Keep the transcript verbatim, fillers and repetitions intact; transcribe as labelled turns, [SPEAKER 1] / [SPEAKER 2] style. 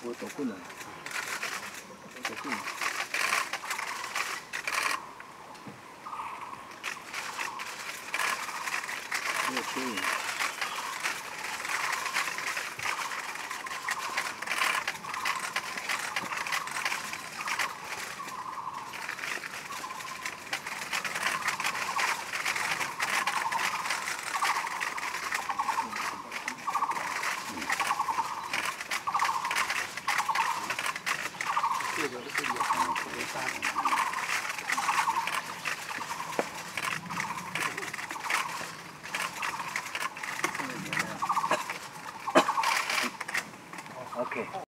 [SPEAKER 1] 我走困难，走困难。没有蚯蚓。这个是有，有大的。